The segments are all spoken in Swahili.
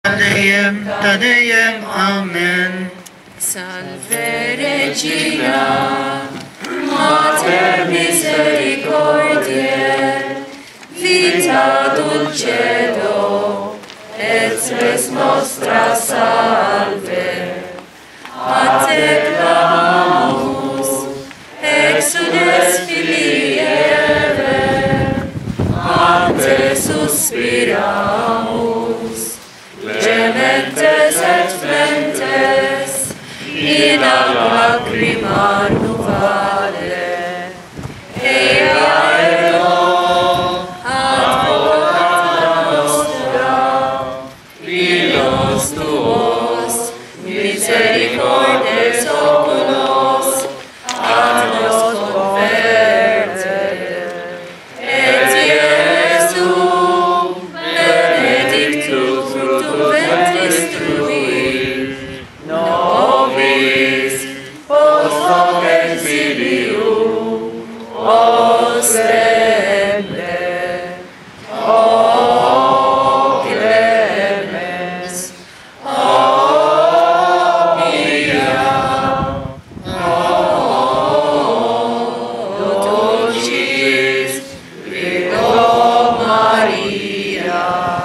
Tadayam, Amen. Salve Regina, Mater misericordiae, vita dulcedo, et spes nostra salve. A te clamamus, exudes filii Eve, a te suspiramus, gementes et flentes, in lacrimam vale. Ea ero advocata nostra, filos tuos, misericordes oculos, ad nos converte. Et Iesu, benedictus fructum ventris tui, nobis post hoc exilium ostende. O clemens, o mia, o dulcis Virgo Maria.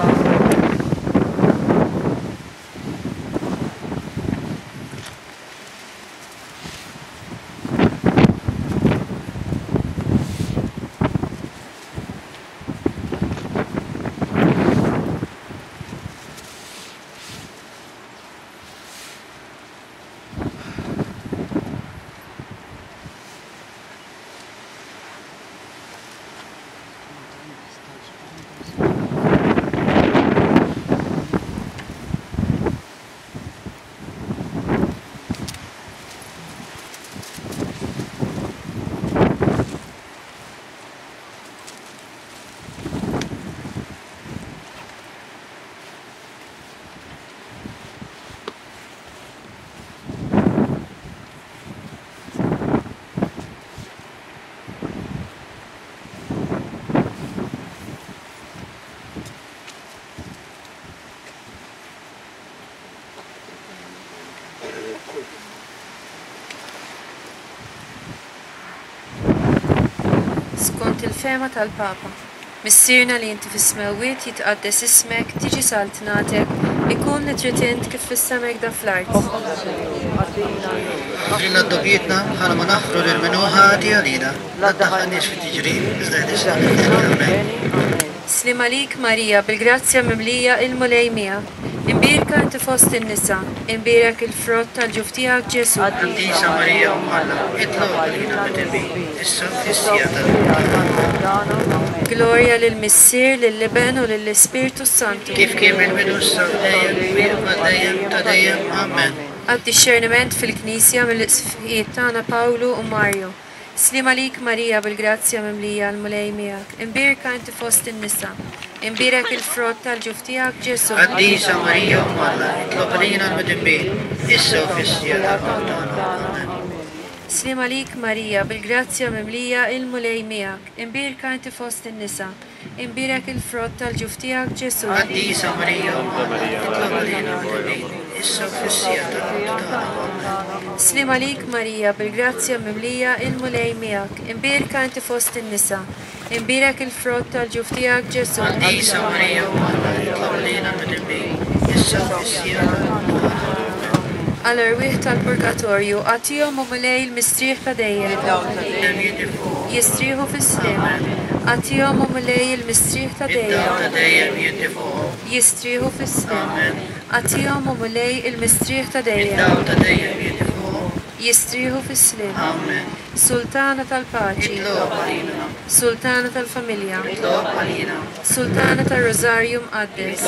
Skont il-fema tal-Papa, missirna li inti fis-smawiet jitqaddes ismek, tiġi saltnatek, ikun li trid int kif fis-semek da fl-art. Għafrina d-dobjietna ħana ma naħfru l-minuħa għalina. La daħħalniex fit-tiġrib, iżda ħdisna Amen. Slim għalik Marija, bil-grazzja mimlija il-mulejmija, imbirka inti fost in-nisa, imbirek il-frott tal-ġuftijak Ġesu. Għaddisa Marija Umalla, itlob għalina b'tilbi, issa fissija tal-Amen. Gloria lil-Missir, lil-Liben u lill-Ispiritu Santu. Kif kien il-bidu s-sabdajem, birba dajem, tadajem, Amen. Għad-discerniment fil-Knisja mill-isfijiet tagħna Pawlu u Marju. Slim għalik Marija bil-grazzja mimlija l-mulejmijak, imbirka inti fost in-nisa, imbirek il-frott tal-ġuftijak Ġesu. Għaddisa Marija Umalla, itlob għalina b'tilbi, issa fissija tal-Amen. Slim għalik Marija bil-grazzja mimlija il-mulejmijak, imbirka inti fost in-nisa, imbirek il-frott tal-ġuftijak Ġesu. Għaddisa Marija Umalla, itlob għalina b'tilbi, issa fissija tal-Amen. Slim għalik Marija bil-grazzja mimlija il-mulejmijak, imbirka inti fost in-nisa, imbirek il-frott tal-ġuftijak Ġesu. Għaddisa Marija Umalla, itlob għalina b'tilbi, issa fissija tal-Amen. Għal-irwieħ tal-purgatorju, għatijom u mulej il-mistriħ ta' dejjem. Jistriħu fis-slim. Għatijom u mulej il-mistriħ ta' dejjem. Jistriħu fis-slim. Għatijom u mulej il-mistriħ ta' dejjem. Jistriħu fis-slim. Sultana tal-paċi. Sultana tal-familja. Sultana tal-Rosarju Mqaddes.